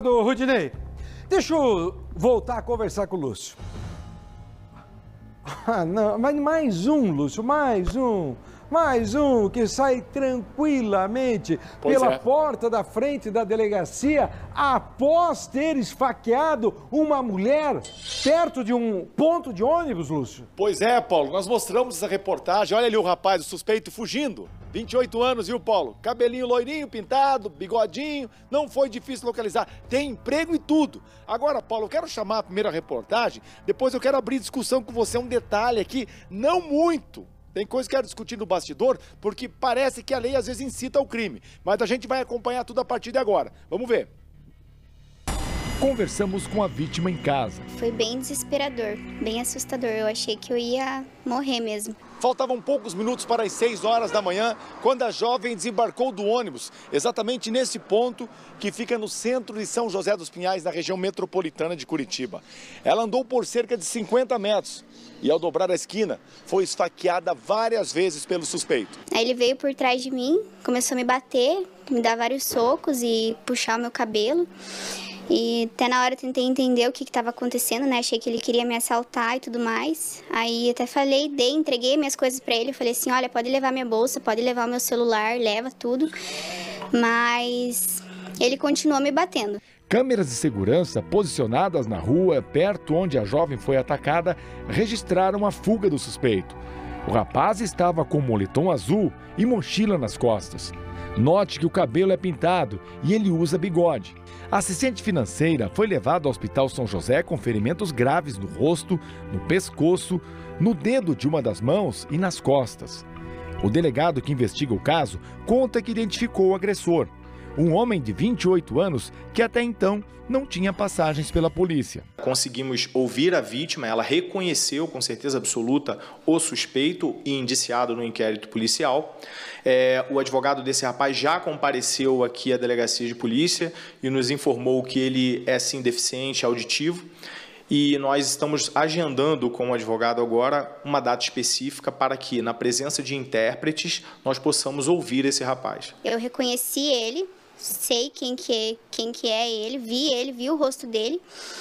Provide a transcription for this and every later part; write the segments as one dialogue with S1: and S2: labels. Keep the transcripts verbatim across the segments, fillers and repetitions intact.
S1: Deputado Rudinei, deixa eu voltar a conversar com o Lúcio. Ah, não, mas mais um, Lúcio, mais um. Mais um que sai tranquilamente pois pela é. porta da frente da delegacia após ter esfaqueado uma mulher perto de um ponto de ônibus, Lúcio.
S2: Pois é, Paulo, nós mostramos essa reportagem. Olha ali o rapaz, o suspeito, fugindo. vinte e oito anos, viu, Paulo? Cabelinho loirinho, pintado, bigodinho, não foi difícil localizar. Tem emprego e tudo. Agora, Paulo, eu quero chamar a primeira reportagem, depois eu quero abrir discussão com você, um detalhe aqui, não muito. Tem coisa que eu quero discutir no bastidor, porque parece que a lei às vezes incita ao crime. Mas a gente vai acompanhar tudo a partir de agora. Vamos ver.
S3: Conversamos com a vítima em casa.
S4: Foi bem desesperador, bem assustador. Eu achei que eu ia morrer mesmo.
S2: Faltavam poucos minutos para as seis horas da manhã, quando a jovem desembarcou do ônibus, exatamente nesse ponto que fica no centro de São José dos Pinhais, na região metropolitana de Curitiba. Ela andou por cerca de cinquenta metros e, ao dobrar a esquina, foi esfaqueada várias vezes pelo suspeito.
S4: Aí ele veio por trás de mim, começou a me bater, me dar vários socos e puxar o meu cabelo. E até na hora eu tentei entender o que estava acontecendo, né? Achei que ele queria me assaltar e tudo mais. Aí até falei, dei, entreguei minhas coisas pra ele. Eu falei assim, olha, pode levar minha bolsa, pode levar o meu celular, leva tudo. Mas ele continuou me batendo.
S3: Câmeras de segurança posicionadas na rua, perto onde a jovem foi atacada, registraram a fuga do suspeito. O rapaz estava com moletom azul e mochila nas costas. Note que o cabelo é pintado e ele usa bigode. A assistente financeira foi levada ao Hospital São José com ferimentos graves no rosto, no pescoço, no dedo de uma das mãos e nas costas. O delegado que investiga o caso conta que identificou o agressor, um homem de vinte e oito anos que até então não tinha passagens pela polícia.
S5: Conseguimos ouvir a vítima, ela reconheceu com certeza absoluta o suspeito e indiciado no inquérito policial. É, o advogado desse rapaz já compareceu aqui à delegacia de polícia e nos informou que ele é sim deficiente auditivo. E nós estamos agendando com o advogado agora uma data específica para que, na presença de intérpretes, nós possamos ouvir esse rapaz.
S4: Eu reconheci ele, sei quem que é, quem que é ele, vi ele, vi o rosto dele,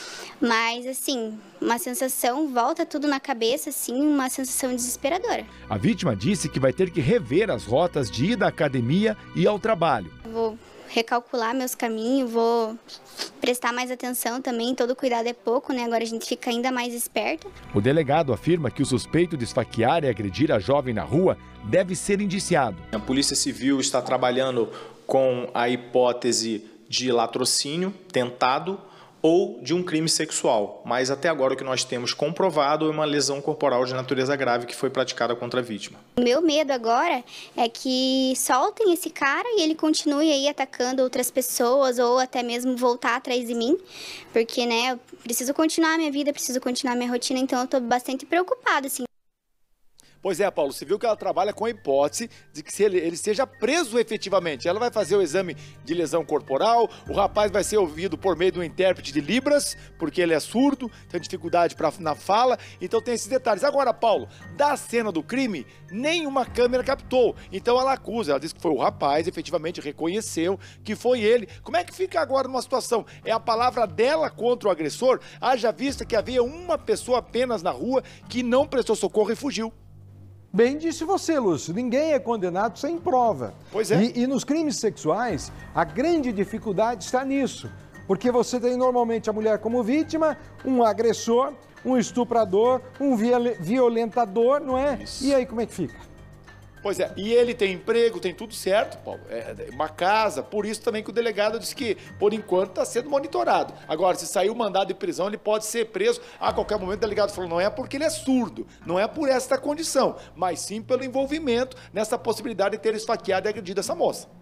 S4: mas assim, uma sensação, volta tudo na cabeça, assim, uma sensação desesperadora.
S3: A vítima disse que vai ter que rever as rotas de ida à academia e ao trabalho.
S4: Vou recalcular meus caminhos, vou prestar mais atenção também, todo cuidado é pouco, né? Agora a gente fica ainda mais esperto.
S3: O delegado afirma que o suspeito de esfaquear e agredir a jovem na rua deve ser indiciado.
S5: A Polícia Civil está trabalhando com a hipótese de latrocínio tentado ou de um crime sexual, mas até agora o que nós temos comprovado é uma lesão corporal de natureza grave que foi praticada contra a vítima.
S4: O meu medo agora é que soltem esse cara e ele continue aí atacando outras pessoas ou até mesmo voltar atrás de mim, porque, né, eu preciso continuar a minha vida, preciso continuar a minha rotina, então eu estou bastante preocupada, assim.
S2: Pois é, Paulo, você viu que ela trabalha com a hipótese de que se ele, ele seja preso efetivamente. Ela vai fazer o exame de lesão corporal, o rapaz vai ser ouvido por meio de um intérprete de Libras, porque ele é surdo, tem dificuldade pra, na fala, então tem esses detalhes. Agora, Paulo, da cena do crime, nenhuma câmera captou, então ela acusa, ela diz que foi o rapaz, efetivamente reconheceu que foi ele. Como é que fica agora numa situação? É a palavra dela contra o agressor, haja vista que havia uma pessoa apenas na rua que não prestou socorro e fugiu.
S1: Bem disse você, Lúcio, ninguém é condenado sem prova.
S2: Pois é.
S1: E, e nos crimes sexuais, a grande dificuldade está nisso. Porque você tem normalmente a mulher como vítima, um agressor, um estuprador, um violentador, não é? Isso. E aí, como é que fica?
S2: Pois é, e ele tem emprego, tem tudo certo, Paulo, é uma casa, por isso também que o delegado disse que, por enquanto, está sendo monitorado. Agora, se sair o mandado de prisão, ele pode ser preso a qualquer momento. O delegado falou, não é porque ele é surdo, não é por esta condição, mas sim pelo envolvimento nessa possibilidade de ter esfaqueado e agredido essa moça.